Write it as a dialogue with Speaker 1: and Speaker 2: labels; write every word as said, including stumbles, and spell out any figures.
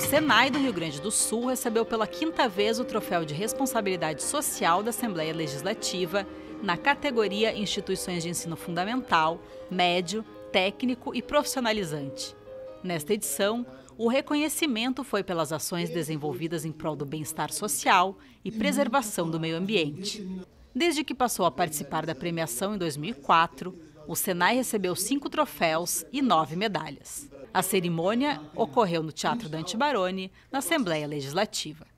Speaker 1: Senai do Rio Grande do Sul recebeu pela quinta vez o Troféu de Responsabilidade Social da Assembleia Legislativa na categoria Instituições de Ensino Fundamental, Médio, Técnico e Profissionalizante. Nesta edição, o reconhecimento foi pelas ações desenvolvidas em prol do bem-estar social e preservação do meio ambiente. Desde que passou a participar da premiação em dois mil e quatro, o Senai recebeu cinco troféus e nove medalhas. A cerimônia ocorreu no Teatro Dante Baroni, na Assembleia Legislativa.